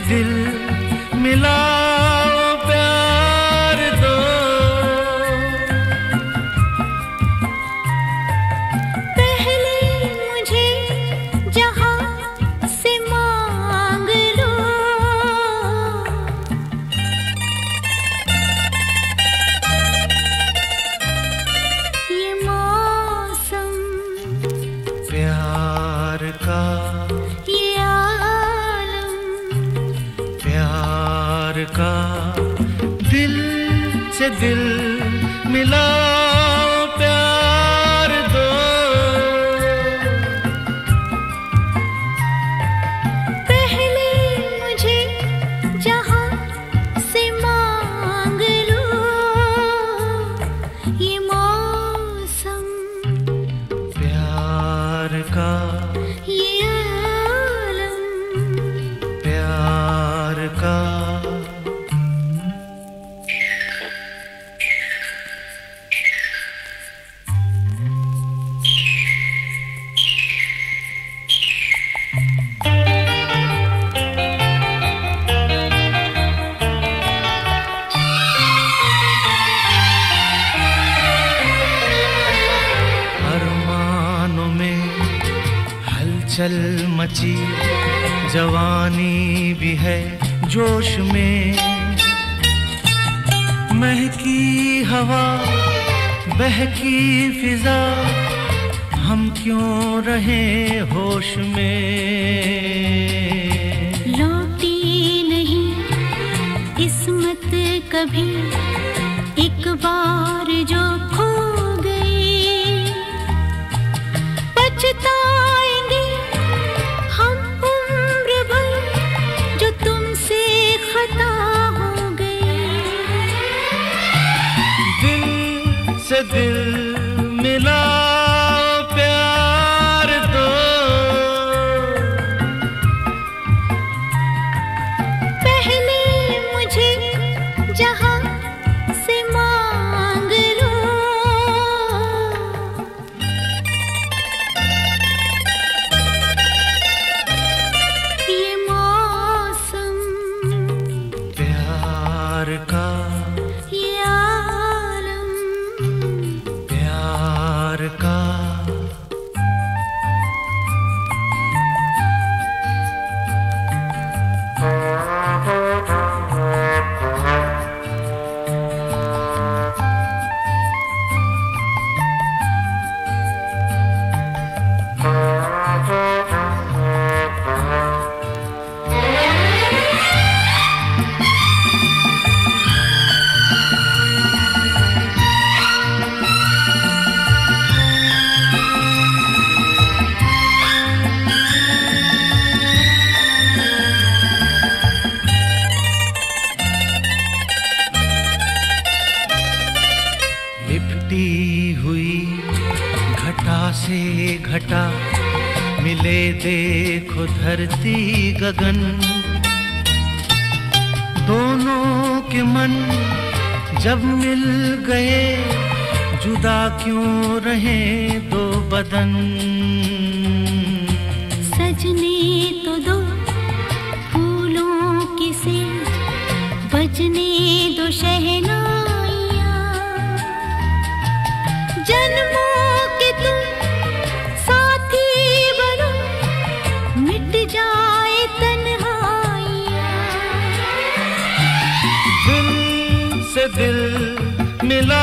दिल मिलाओ प्यार दो। पहले मुझे जहां से मांग लो, ये मौसम प्यार का, ये आलम प्यार का, दिल से दिल मिलाओ प्यार दो। पहले मुझे जहां से मांग लो, ये मौसम प्यार का, ये आलम प्यार का। अरमानों में हलचल मची, जवानी भी है जोश में। महकी हवा, बहकी फिजा, हम क्यों रहे होश में। लौटी नहीं किस्मत कभी, एक बार जो खो गई, पछताएंगे हम उम्र भर जो तुमसे खता हो गई। दिल से दिल मिला प्यार दो। पहले मुझे जहां से मांग लो, ये मौसम प्यार का, ये आलम प्यार का। लिपटी हुई घटा से घटा, मिले देखो धरती गगन। दोनों के मन जब मिल गए, जुदा क्यों रहे दो बदन। सजने तो दो फूलों की से, बजने दो शहनाइयाँ, जन्मों के तुम साथी बनो, मिट जाए तन्हाइयाँ। दिल से दिल मिला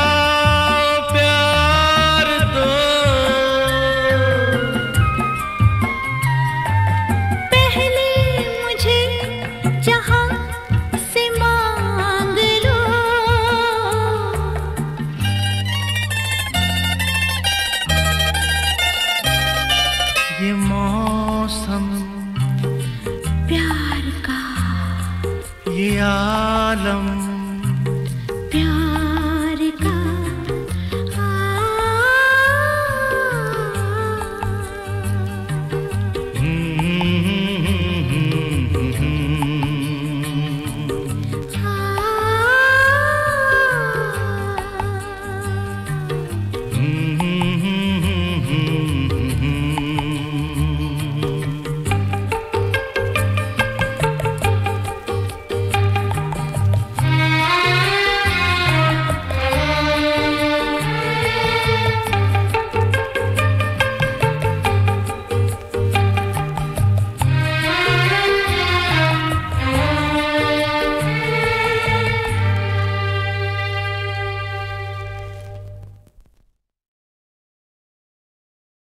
प्यार दो। पहले मुझे जहां से मांग लो, ये मौसम प्यार का, ये आलम